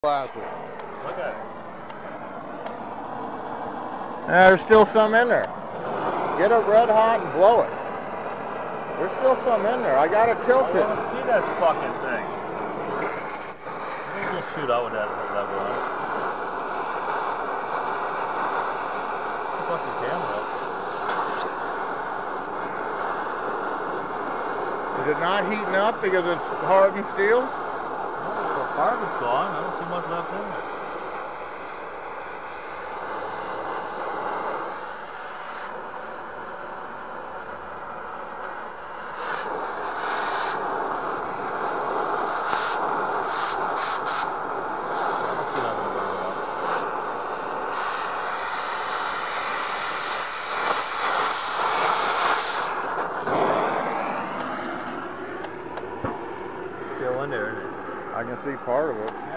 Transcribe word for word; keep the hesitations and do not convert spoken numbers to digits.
Look at it. There's still some in there. Get it red hot and blow it. There's still some in there. I gotta tilt it. I want to see that fucking thing. Maybe we'll shoot out with that level on it. Fuck the camera up. Is it not heating up because it's hardened steel? No, the carbon's gone. I don't see much left in there. Still in there, isn't it? I can see part of it.